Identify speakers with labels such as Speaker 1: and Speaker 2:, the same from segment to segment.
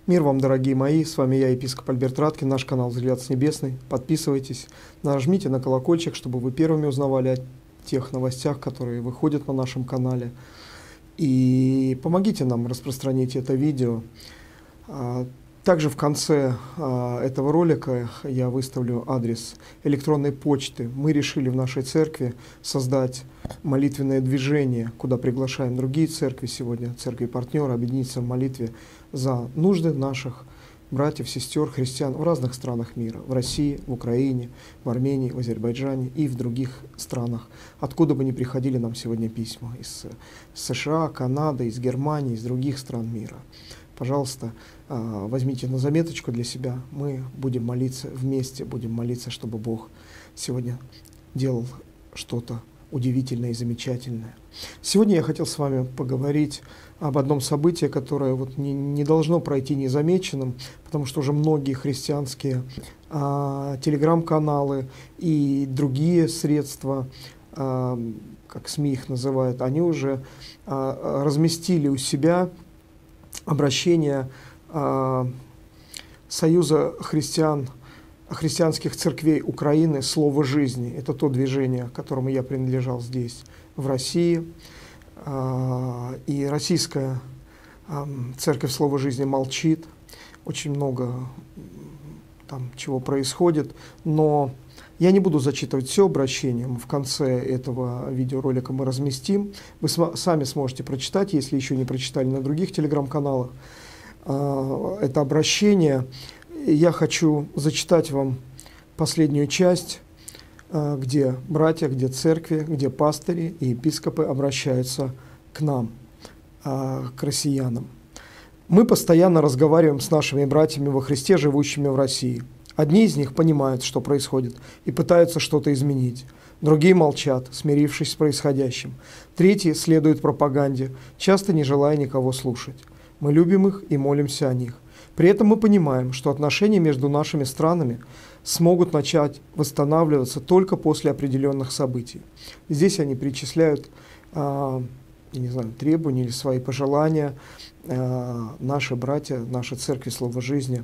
Speaker 1: Мир вам, дорогие мои, с вами я, епископ Альберт Радкин, наш канал «Взгляд с небесный». Подписывайтесь, нажмите на колокольчик, чтобы вы первыми узнавали о тех новостях, которые выходят на нашем канале. И помогите нам распространить это видео. Также в конце этого ролика я выставлю адрес электронной почты. Мы решили в нашей церкви создать молитвенное движение, куда приглашаем другие церкви сегодня, церкви-партнеры, объединиться в молитве за нужды наших братьев, сестер, христиан в разных странах мира. В России, в Украине, в Армении, в Азербайджане и в других странах. Откуда бы ни приходили нам сегодня письма. Из США, Канады, из Германии, из других стран мира. Пожалуйста, возьмите на заметочку для себя. Мы будем молиться вместе, будем молиться, чтобы Бог сегодня делал что-то удивительное и замечательное. Сегодня я хотел с вами поговорить об одном событии, которое не должно пройти незамеченным, потому что уже многие христианские телеграм-каналы и другие средства, как СМИ их называют, они уже разместили у себя обращение Союза христианских церквей Украины «Слово жизни». Это то движение, которому я принадлежал здесь, в России. И российская церковь «Слово жизни» молчит. Очень много там чего происходит. Но я не буду зачитывать все обращение. В конце этого видеоролика мы разместим. Вы сами сможете прочитать, если еще не прочитали на других телеграм-каналах. Это обращение. Я хочу зачитать вам последнюю часть, где братья, где церкви, где пастыри и епископы обращаются к нам, к россиянам. Мы постоянно разговариваем с нашими братьями во Христе, живущими в России. Одни из них понимают, что происходит, и пытаются что-то изменить. Другие молчат, смирившись с происходящим. Третьи следуют пропаганде, часто не желая никого слушать. Мы любим их и молимся о них. При этом мы понимаем, что отношения между нашими странами смогут начать восстанавливаться только после определенных событий. Здесь они перечисляют требования или свои пожелания наши братья, наши церкви «Слово жизни»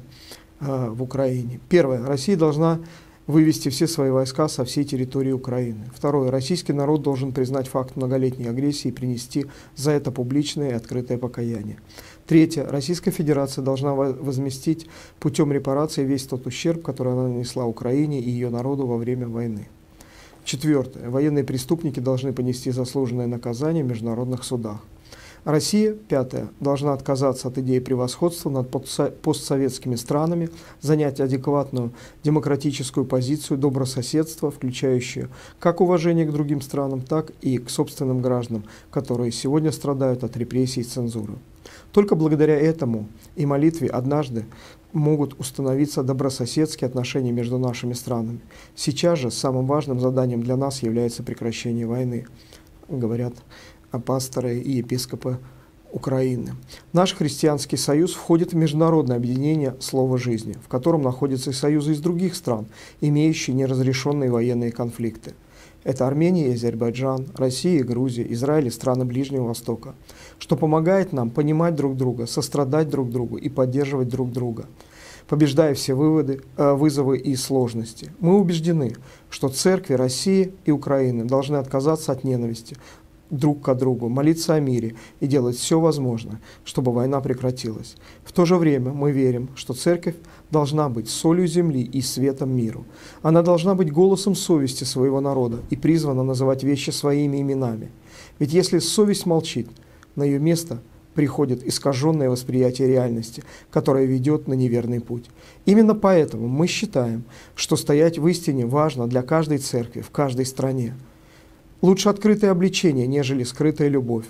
Speaker 1: в Украине. Первое. Россия должна вывести все свои войска со всей территории Украины. Второе. Российский народ должен признать факт многолетней агрессии и принести за это публичное и открытое покаяние. Третье. Российская Федерация должна возместить путем репарации весь тот ущерб, который она нанесла Украине и ее народу во время войны. Четвертое. Военные преступники должны понести заслуженное наказание в международных судах. Россия, пятое, должна отказаться от идеи превосходства над постсоветскими странами, занять адекватную демократическую позицию добрососедства, включающую как уважение к другим странам, так и к собственным гражданам, которые сегодня страдают от репрессий и цензуры. Только благодаря этому и молитве однажды могут установиться добрососедские отношения между нашими странами. Сейчас же самым важным заданием для нас является прекращение войны, говорят пасторы и епископы Украины. Наш христианский союз входит в международное объединение «Слово жизни», в котором находятся и союзы из других стран, имеющие неразрешенные военные конфликты. Это Армения и Азербайджан, Россия и Грузия, Израиль и страны Ближнего Востока, что помогает нам понимать друг друга, сострадать друг другу и поддерживать друг друга, побеждая все вызовы и сложности. Мы убеждены, что церкви России и Украины должны отказаться от ненависти друг к другу, молиться о мире и делать все возможное, чтобы война прекратилась. В то же время мы верим, что церковь должна быть солью земли и светом миру. Она должна быть голосом совести своего народа и призвана называть вещи своими именами. Ведь если совесть молчит, на ее место приходит искаженное восприятие реальности, которое ведет на неверный путь. Именно поэтому мы считаем, что стоять в истине важно для каждой церкви в каждой стране. Лучше открытое обличение, нежели скрытая любовь.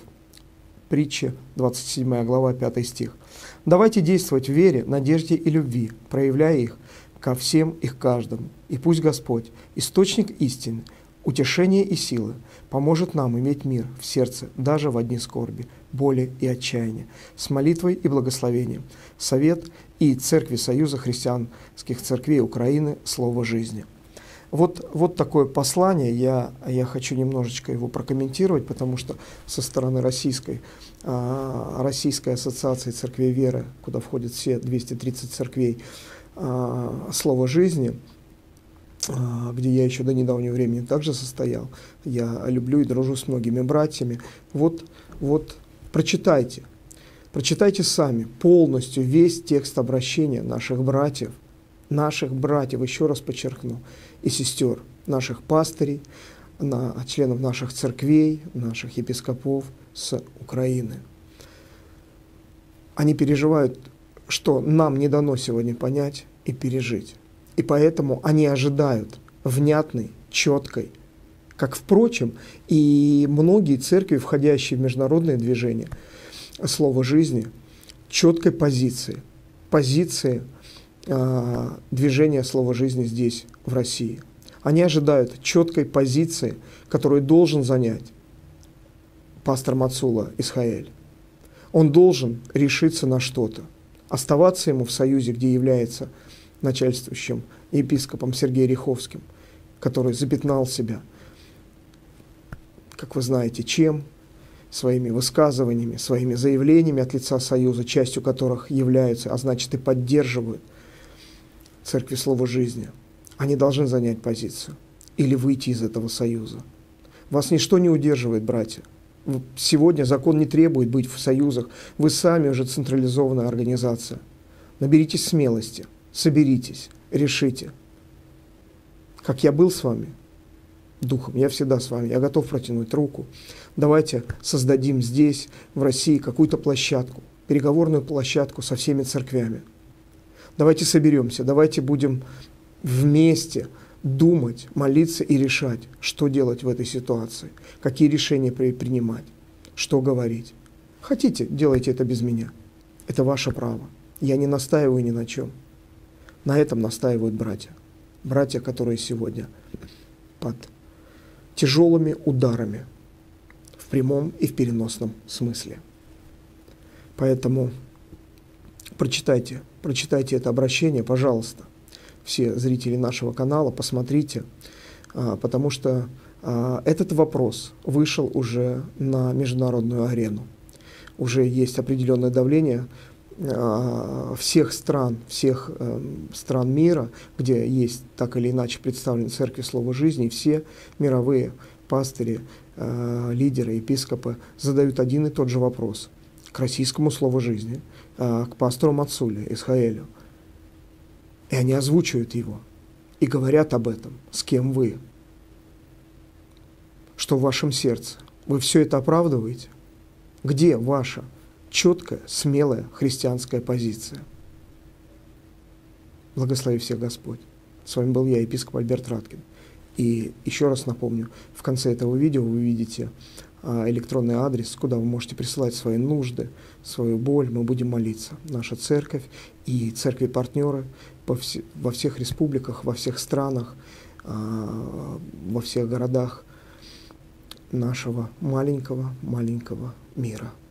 Speaker 1: Притча, 27 глава, 5 стих. Давайте действовать в вере, надежде и любви, проявляя их ко всем и к каждому. И пусть Господь, источник истины, утешения и силы, поможет нам иметь мир в сердце даже в дни скорби, боли и отчаяния, с молитвой и благословением. Совет и Церкви Союза христианских церквей Украины «Слово жизни». Вот такое послание, я хочу немножечко его прокомментировать, потому что со стороны Российской ассоциации церквей веры, куда входят все 230 церквей слова жизни, где я еще до недавнего времени также состоял, я люблю и дружу с многими братьями. Вот прочитайте сами полностью весь текст обращения наших братьев, еще раз подчеркну, и сестер, наших пастырей, членов наших церквей, наших епископов с Украины. Они переживают, что нам не дано сегодня понять и пережить. И поэтому они ожидают внятной, четкой, как, впрочем, и многие церкви, входящие в международные движения слова жизни, четкой позиции движения слова жизни здесь, в России. Они ожидают четкой позиции, которую должен занять пастор Мацула Исхаэль. Он должен решиться на что-то. Оставаться ему в союзе, где является начальствующим епископом Сергеем Риховским, который запятнал себя, как вы знаете, чем? Своими высказываниями, своими заявлениями от лица Союза, частью которых являются, а значит и поддерживают Церкви Слова Жизни. Они должны занять позицию или выйти из этого союза. Вас ничто не удерживает, братья. Сегодня закон не требует быть в союзах. Вы сами уже централизованная организация. Наберитесь смелости, соберитесь, решите. Как я был с вами, духом, я всегда с вами, я готов протянуть руку. Давайте создадим здесь, в России, какую-то площадку, переговорную площадку со всеми церквями. Давайте соберемся, давайте будем вместе думать, молиться и решать, что делать в этой ситуации, какие решения принимать, что говорить. Хотите, делайте это без меня. Это ваше право. Я не настаиваю ни на чем. На этом настаивают братья. Братья, которые сегодня под тяжелыми ударами в прямом и в переносном смысле. Поэтому прочитайте это обращение, пожалуйста. Все зрители нашего канала, посмотрите, потому что этот вопрос вышел уже на международную арену. Уже есть определенное давление всех стран мира, где есть так или иначе представлены церкви Слова Жизни, и все мировые пастыри, лидеры, епископы задают один и тот же вопрос к российскому Слову Жизни, к пастору Мацуле Исхаэлю. И они озвучивают его и говорят об этом, с кем вы, что в вашем сердце. Вы все это оправдываете? Где ваша четкая, смелая христианская позиция? Благослови всех Господь. С вами был я, епископ Альберт Раткин. И еще раз напомню, в конце этого видео вы видите электронный адрес, куда вы можете присылать свои нужды, свою боль. Мы будем молиться. Наша церковь и церкви-партнеры во всех республиках, во всех странах, во всех городах нашего маленького мира.